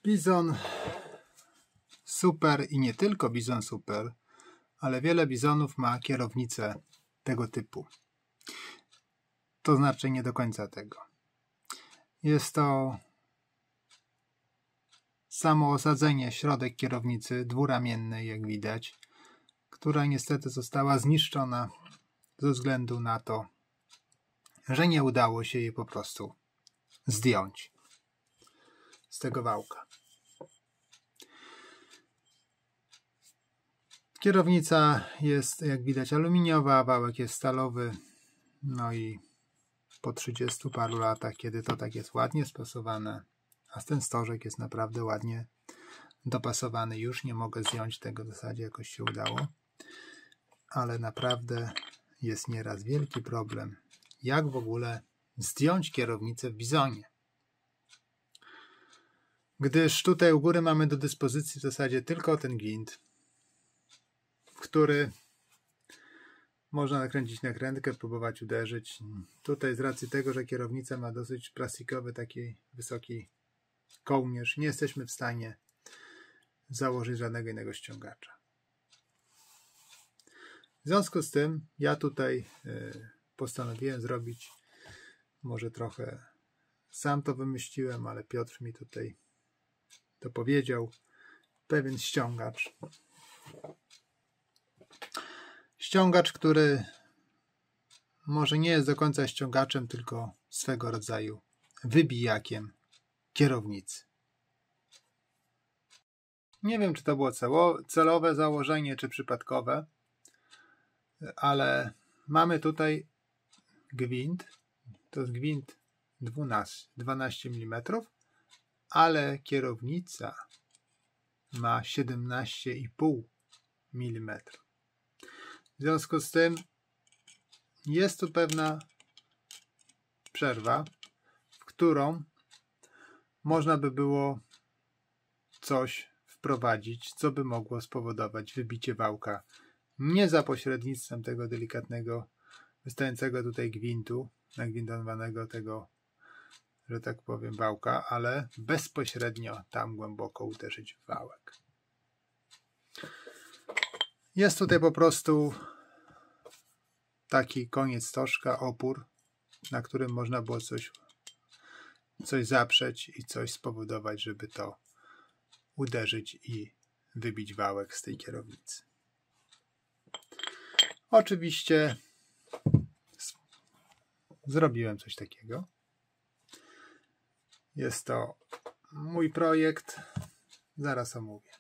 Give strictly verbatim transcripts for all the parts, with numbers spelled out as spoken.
Bizon Super i nie tylko Bizon Super, ale wiele bizonów ma kierownicę tego typu. To znaczy nie do końca tego. Jest to samo osadzenie, środek kierownicy dwuramiennej, jak widać, która niestety została zniszczona ze względu na to, że nie udało się jej po prostu zdjąć z tego wałka. Kierownica jest, jak widać, aluminiowa, wałek jest stalowy, no i po trzydziestu paru latach, kiedy to tak jest ładnie spasowane, a ten stożek jest naprawdę ładnie dopasowany, już nie mogę zdjąć tego, w zasadzie jakoś się udało, ale naprawdę jest nieraz wielki problem, jak w ogóle zdjąć kierownicę w bizonie. Gdyż tutaj u góry mamy do dyspozycji w zasadzie tylko ten gwint, który można nakręcić nakrętkę, próbować uderzyć. Tutaj z racji tego, że kierownica ma dosyć plastikowy, taki wysoki kołnierz, nie jesteśmy w stanie założyć żadnego innego ściągacza. W związku z tym ja tutaj postanowiłem zrobić, może trochę sam to wymyśliłem, ale Piotr mi tutaj dopowiedział, pewien ściągacz. Ściągacz, który może nie jest do końca ściągaczem, tylko swego rodzaju wybijakiem kierownicy. Nie wiem, czy to było celowe założenie, czy przypadkowe, ale mamy tutaj gwint, to jest gwint dwanaście milimetrów, ale kierownica ma siedemnaście i pół milimetra. W związku z tym jest tu pewna przerwa, w którą można by było coś wprowadzić, co by mogło spowodować wybicie wałka nie za pośrednictwem tego delikatnego, wystającego tutaj gwintu, nagwintowanego tego, że tak powiem, wałka, ale bezpośrednio tam głęboko uderzyć w wałek. Jest tutaj po prostu taki koniec stożka, opór, na którym można było coś, coś zaprzeć i coś spowodować, żeby to uderzyć i wybić wałek z tej kierownicy. Oczywiście zrobiłem coś takiego. Jest to mój projekt, zaraz omówię.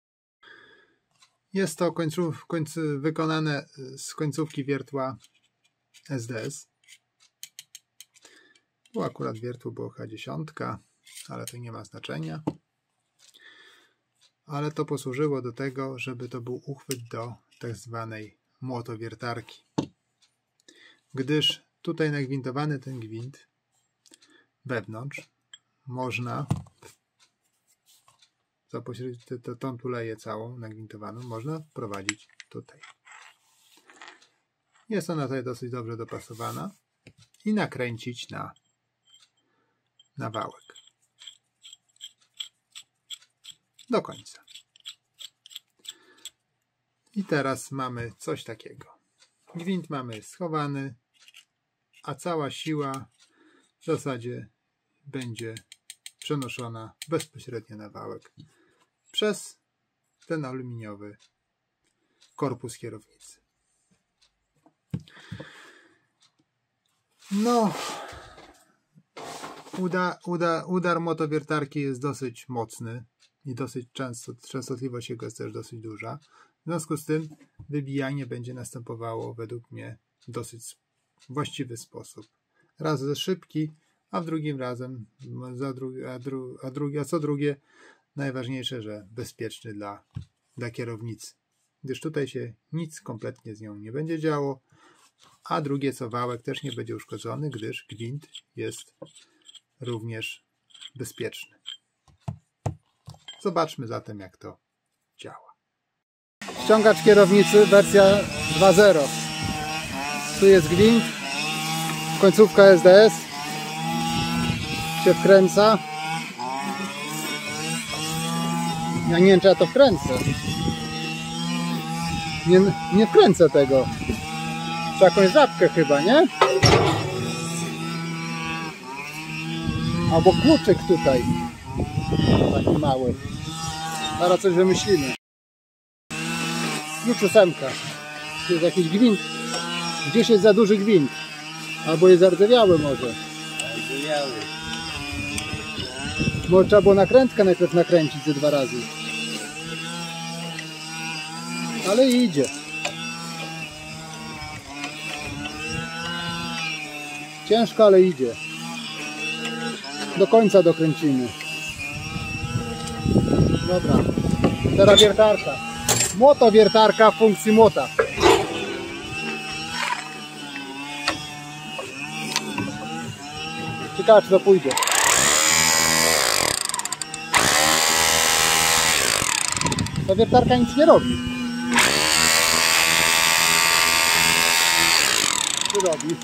Jest to końców, końcu, wykonane z końcówki wiertła S D S. Tu akurat wiertło było H dziesięć, ale to nie ma znaczenia. Ale to posłużyło do tego, żeby to był uchwyt do tak zwanej młotowiertarki. Gdyż tutaj nagwintowany ten gwint wewnątrz można, za pośrednictwem tą tuleję całą nagwintowaną, można wprowadzić tutaj. Jest ona tutaj dosyć dobrze dopasowana i nakręcić na, na wałek. Do końca. I teraz mamy coś takiego. Gwint mamy schowany, a cała siła w zasadzie będzie przenoszona bezpośrednio na wałek przez ten aluminiowy korpus kierownicy. No, uda, uda, udar młotowiertarki jest dosyć mocny i dosyć często, częstotliwość jego jest też dosyć duża. W związku z tym wybijanie będzie następowało według mnie w dosyć właściwy sposób. Raz ze szybki, a w drugim razem, za drugi, a, dru, a, drugi, a co drugie, najważniejsze, że bezpieczny dla, dla kierownicy. Gdyż tutaj się nic kompletnie z nią nie będzie działo, a drugie co wałek też nie będzie uszkodzony, gdyż gwint jest również bezpieczny. Zobaczmy zatem, jak to działa. Ściągacz kierownicy wersja dwa zero. Tu jest gwint, końcówka S D S się wkręca Ja nie wiem, czy ja to wkręcę. Nie, nie wkręcę tego. Trzeba jakąś żabkę chyba, nie? Albo kluczyk tutaj. Taki mały. Zaraz coś wymyślimy. Klucz ósemka. Tu jest jakiś gwint. Gdzieś jest za duży gwint. Albo jest zardzewiały może. Zardzewiały. Może trzeba było nakrętkę najpierw nakręcić ze dwa razy. Ale idzie. Ciężko, ale idzie. Do końca dokręcimy. Dobra. Teraz wiertarka. Młotowiertarka w funkcji młota. Ciekawe, czy to pójdzie. Ta wiertarka nic nie robi. Co robi?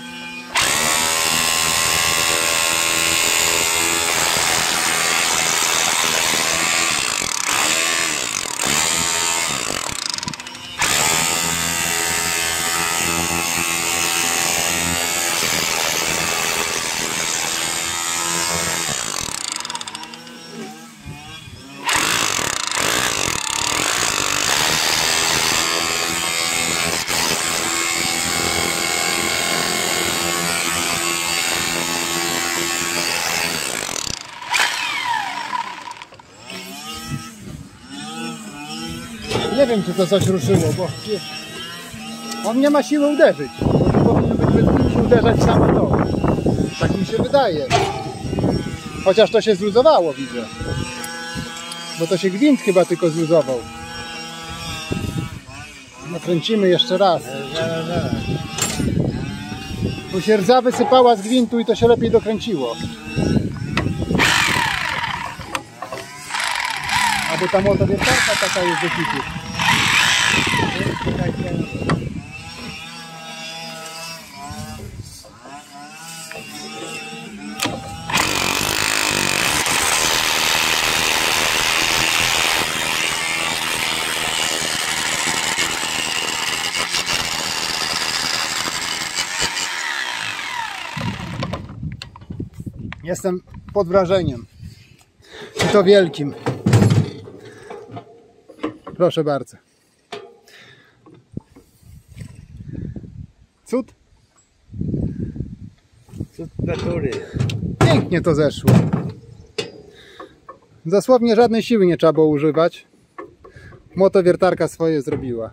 Nie wiem, czy to coś ruszyło, bo on nie ma siły uderzyć. On powinien być bez siły uderzać samo to. Tak mi się wydaje. Chociaż to się zluzowało, widzę. Bo to się gwint chyba tylko zluzował. Nakręcimy jeszcze raz. Bo się rdza wysypała z gwintu i to się lepiej dokręciło. Albo ta młotowiertarka taka jest do kitu. Jestem pod wrażeniem. I to wielkim. Proszę bardzo. Cud? Cud natury. Pięknie to zeszło. Dosłownie żadnej siły nie trzeba było używać. Młotowiertarka swoje zrobiła.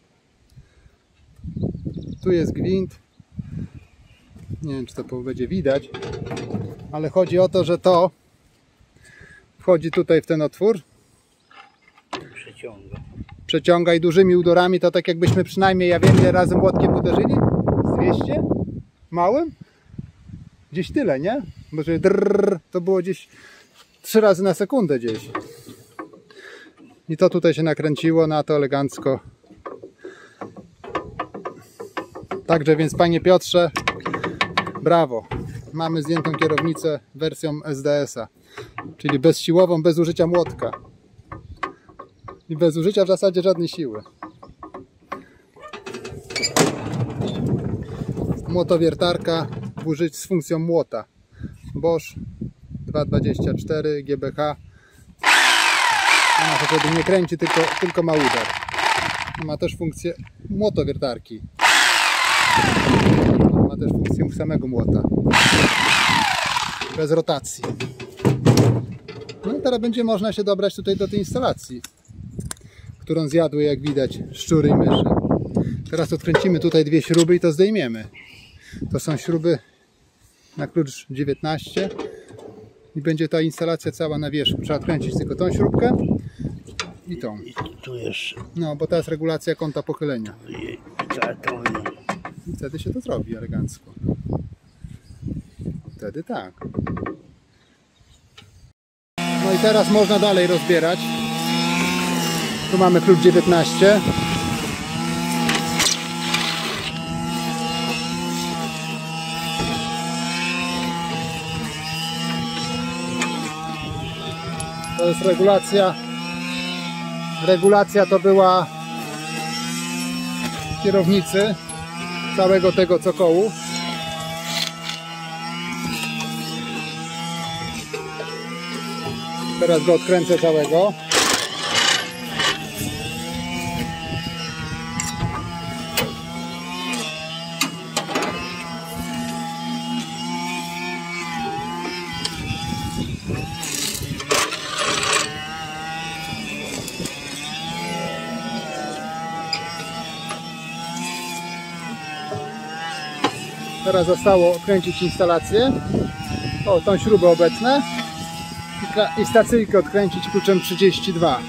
Tu jest gwint. Nie wiem, czy to będzie widać, ale chodzi o to, że to wchodzi tutaj w ten otwór. Przeciąga. Przeciąga i dużymi udorami to tak jakbyśmy przynajmniej, ja wiem, ile razy młotkiem uderzyli? Z dwieście? Małym? Gdzieś tyle, nie? Bo że drrr, to było gdzieś trzy razy na sekundę gdzieś. I to tutaj się nakręciło na to elegancko. Także więc, panie Piotrze, brawo. Mamy zdjętą kierownicę wersją S D S a, czyli bezsiłową, bez użycia młotka. I bez użycia w zasadzie żadnej siły. Młotowiertarka użyć z funkcją młota. Bosch dwa dwadzieścia cztery G B H. Ona to wtedy nie kręci, tylko, tylko ma udar. Ma też funkcję młotowiertarki. Ma też funkcję samego młota. Bez rotacji. No i teraz będzie można się dobrać tutaj do tej instalacji, którą zjadły, jak widać, szczury i myszy. Teraz odkręcimy tutaj dwie śruby i to zdejmiemy. To są śruby na klucz dziewiętnaście i będzie ta instalacja cała na wierzchu. Trzeba odkręcić tylko tą śrubkę i tą. I tu jeszcze. No, bo to jest regulacja kąta pochylenia. I I wtedy się to zrobi elegancko. Wtedy tak. No i teraz można dalej rozbierać. Tu mamy klucz dziewiętnaście. To jest regulacja regulacja to była kierownicy całego tego cokołu. Teraz go odkręcę całego. Teraz zostało odkręcić instalację. O, tą śrubę obecnę. I stacyjkę odkręcić kluczem trzydzieści dwa.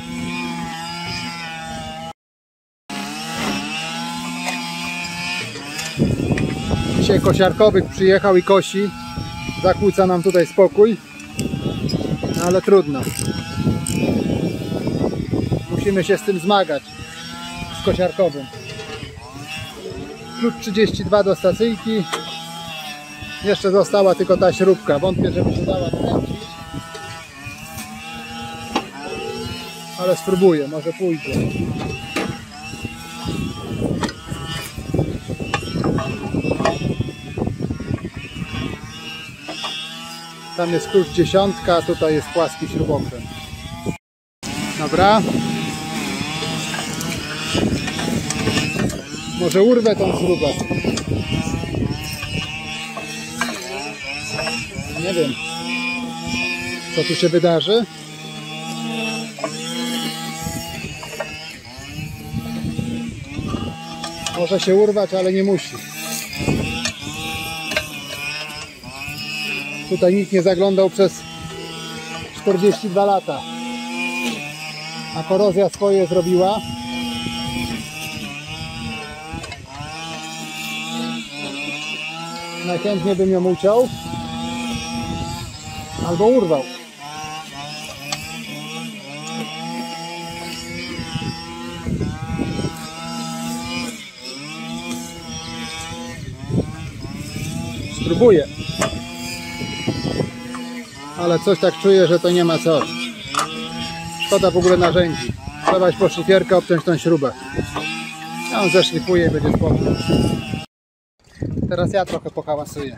Dzisiaj kosiarkowych przyjechał i kosi. Zakłóca nam tutaj spokój. No ale trudno. Musimy się z tym zmagać. Z kosiarkowym. Klucz trzydzieści dwa do stacyjki. Jeszcze została tylko ta śrubka. Wątpię, żeby się dała kręcić. Ale spróbuję, może pójdzie. Tam jest klucz dziesiątka, a tutaj jest płaski śrubokręt. Dobra. Może urwę tą śrubę. Nie wiem, co tu się wydarzy. Może się urwać, ale nie musi. Tutaj nikt nie zaglądał przez czterdzieści dwa lata. A korozja swoje zrobiła. Najchętniej bym ją uciął. Albo urwał. Spróbuję. Ale coś tak czuję, że to nie ma co. Szkoda w ogóle narzędzi. Trzeba iść po szlifierkę, obciąć tą śrubę. Ja ją zeszlifuję i będzie spokój. Teraz ja trochę pohałasuję.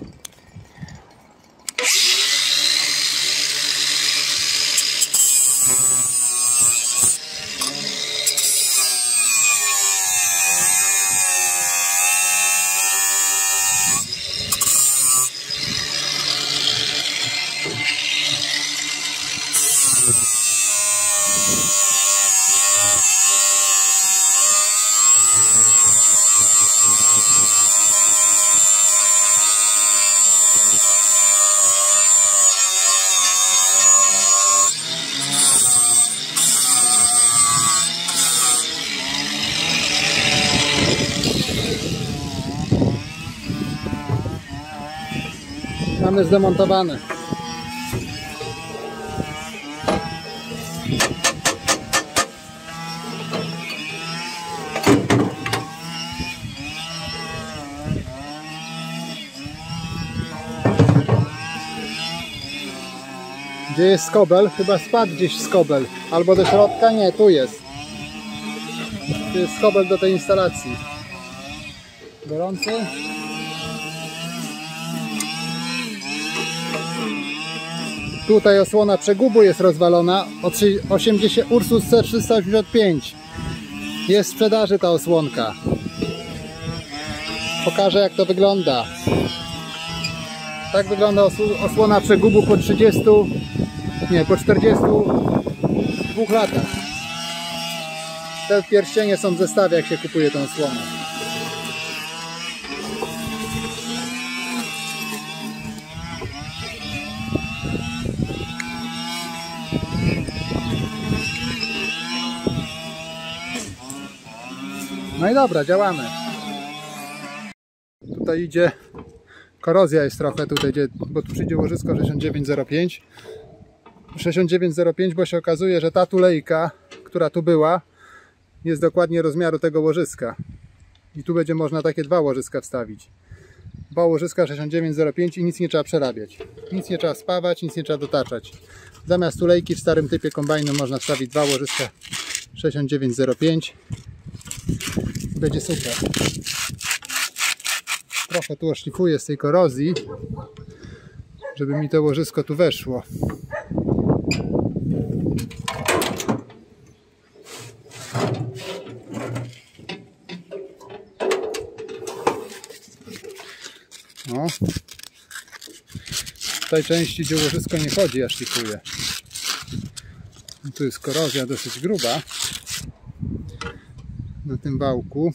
Mamy zdemontowane. Gdzie jest skobel? Chyba spadł gdzieś skobel. Albo do środka? Nie, tu jest. Tu jest skobel do tej instalacji. Gorący. Tutaj osłona przegubu jest rozwalona. osiemdziesiąt Ursus C trzysta osiemdziesiąt pięć. Jest w sprzedaży ta osłonka. Pokażę, jak to wygląda. Tak wygląda osłona przegubu po trzydziestu, nie, po czterdziestu dwóch latach. Te pierścienie są w zestawie, jak się kupuje tą osłonę. No i dobra, działamy. Tutaj idzie, korozja jest trochę tutaj, bo tu przyjdzie łożysko sześćdziesiąt dziewięć zero pięć. sześćdziesiąt dziewięć zero pięć, bo się okazuje, że ta tulejka, która tu była, jest dokładnie rozmiaru tego łożyska. I tu będzie można takie dwa łożyska wstawić. Dwa łożyska sześćdziesiąt dziewięć zero pięć i nic nie trzeba przerabiać. Nic nie trzeba spawać, nic nie trzeba dotaczać. Zamiast tulejki w starym typie kombajnu można wstawić dwa łożyska sześćdziesiąt dziewięć zero pięć. Będzie super. Trochę tu oszlifuję z tej korozji, żeby mi to łożysko tu weszło. O. W tej części, gdzie łożysko nie chodzi, ja szlifuję. Tu jest korozja dosyć gruba na tym wałku.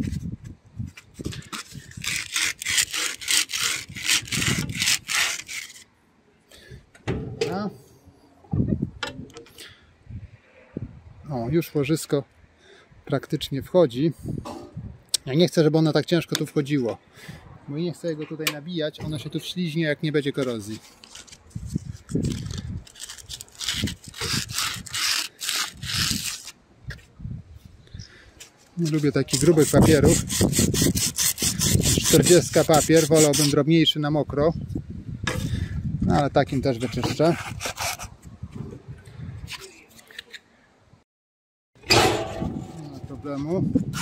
A. O, już łożysko praktycznie wchodzi. Ja nie chcę, żeby ono tak ciężko tu wchodziło, bo nie chcę go tutaj nabijać, ono się tu wśliźnie, jak nie będzie korozji. Nie lubię takich grubych papierów. czterdzieści papier, wolałbym drobniejszy na mokro, no, ale takim też wyczyszczę. Nie ma problemu.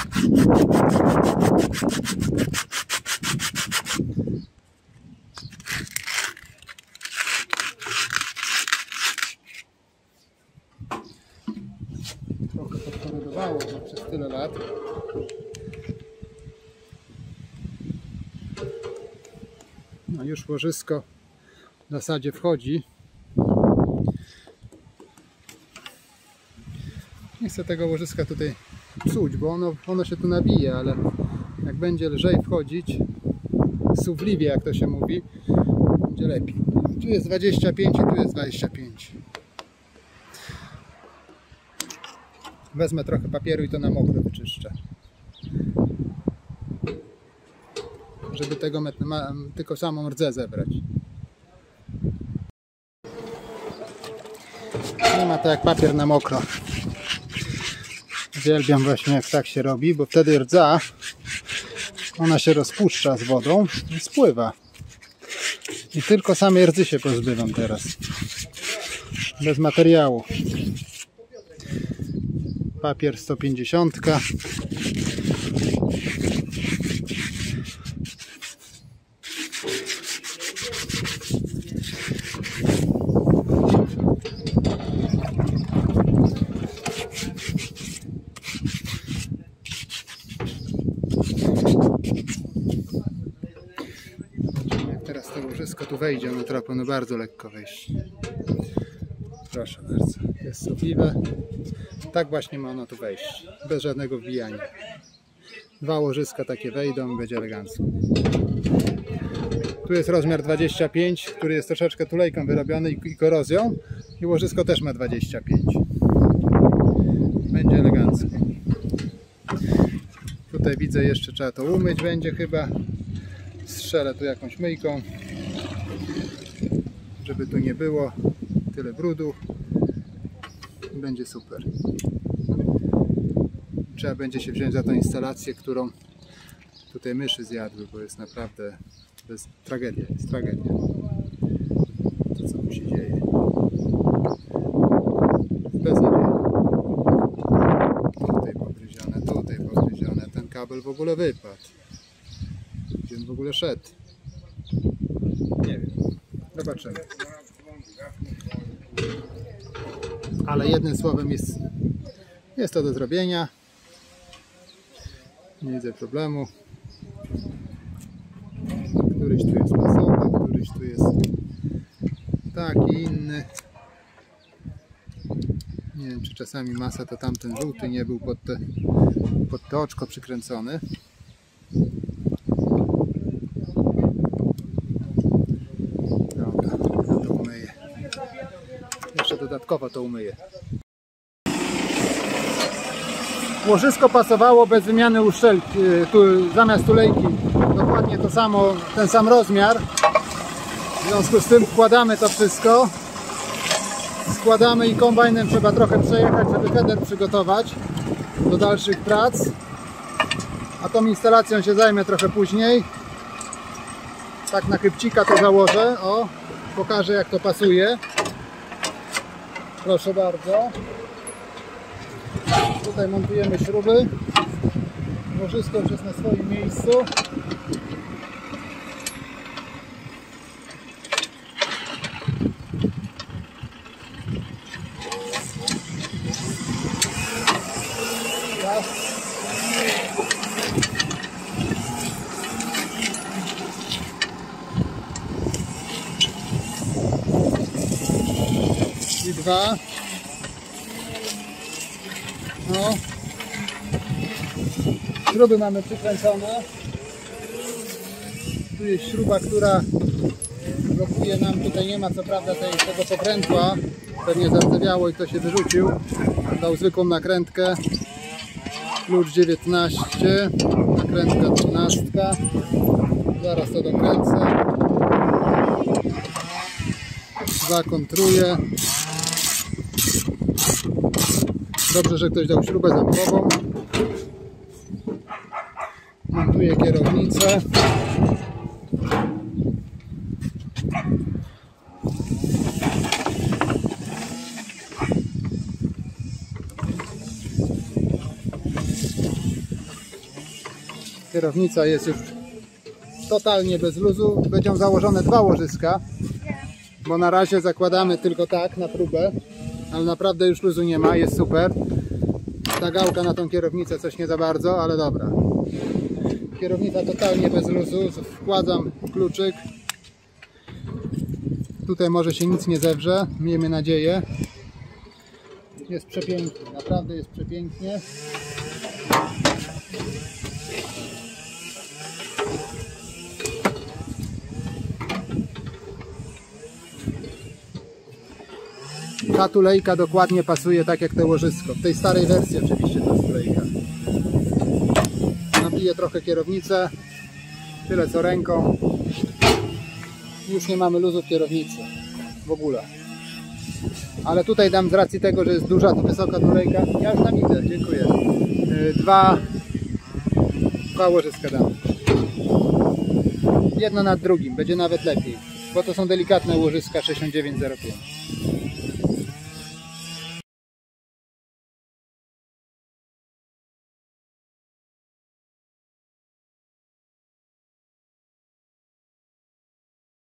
Trochę podkorodowało go przez tyle lat. No już łożysko w zasadzie wchodzi. Nie chcę tego łożyska tutaj psuć, bo ono, ono się tu nabije, ale jak będzie lżej wchodzić, suwliwie jak to się mówi, będzie lepiej. Tu jest dwadzieścia pięć i tu jest dwadzieścia pięć. Wezmę trochę papieru i to na mokro wyczyszczę, żeby tego ma, tylko samą rdzę zebrać. Nie ma to jak papier na mokro. Uwielbiam właśnie, jak tak się robi, bo wtedy rdza, ona się rozpuszcza z wodą i spływa. I tylko samej rdzy się pozbywam teraz. Bez materiału. Papier sto pięćdziesiąt. Jak teraz to łożysko tu wejdzie, ono trzeba powinno bardzo lekko wejść. Proszę bardzo, jest suwliwe. Tak właśnie ma ono tu wejść, bez żadnego wbijania. Dwa łożyska takie wejdą i będzie elegancko. Tu jest rozmiar dwadzieścia pięć, który jest troszeczkę tulejką wyrobiony i korozją. I łożysko też ma dwadzieścia pięć. Będzie elegancko. Tutaj widzę, jeszcze trzeba to umyć będzie chyba. Strzelę tu jakąś myjką, żeby tu nie było tyle brudu. Będzie super. Trzeba będzie się wziąć za tą instalację, którą tutaj myszy zjadły, bo jest naprawdę, to jest tragedia, jest tragedia. To, co tu się dzieje. Beznadziejnie. Tutaj pogryzione, tutaj pogryzione. Ten kabel w ogóle wypadł. Gdzie on w ogóle szedł? Nie wiem. Zobaczymy. Ale jednym słowem jest, jest to do zrobienia. Nie widzę problemu. Któryś tu jest masowy, któryś tu jest taki inny. Nie wiem, czy czasami masa to tamten żółty nie był pod, te, pod to oczko przykręcony. Dobra, ja to umyję. Jeszcze dodatkowo to umyję. Łożysko pasowało bez wymiany uszczelki, tu, zamiast tulejki dokładnie to samo, ten sam rozmiar. W związku z tym wkładamy to wszystko. Składamy i kombajnem trzeba trochę przejechać, żeby header przygotować do dalszych prac. A tą instalacją się zajmę trochę później. Tak na chybcika to założę. O, pokażę, jak to pasuje. Proszę bardzo. Tutaj montujemy śruby. Łożysko już jest na swoim miejscu. Raz. I dwa. No. Śruby mamy przykręcone. Tu jest śruba, która blokuje nam. Tutaj nie ma co prawda tej, tego pokrętła. Pewnie zardzewiało i to się wyrzucił. Dał zwykłą nakrętkę. Klucz dziewiętnaście. Nakrętka trzynaście. Zaraz to dokręcę. Zakontruję. Dobrze, że ktoś dał śrubę zamkową. Montuję kierownicę. Kierownica jest już totalnie bez luzu. Będą założone dwa łożyska, bo na razie zakładamy tylko tak na próbę, ale naprawdę już luzu nie ma, jest super. Ta gałka na tą kierownicę coś nie za bardzo, ale dobra. Kierownica totalnie bez luzu. Wkładam kluczyk. Tutaj może się nic nie zewrze, miejmy nadzieję. Jest przepięknie, naprawdę jest przepięknie. Ta tulejka dokładnie pasuje tak jak to łożysko. W tej starej wersji oczywiście ta tulejka. Nabiję trochę kierownicę. Tyle co ręką. Już nie mamy luzu w kierownicy. W ogóle. Ale tutaj dam z racji tego, że jest duża, to wysoka tulejka. Ja już tam idę, dziękuję. Dwa, dwa łożyska dam. Jedno nad drugim, będzie nawet lepiej. Bo to są delikatne łożyska sześćdziesiąt dziewięć zero pięć.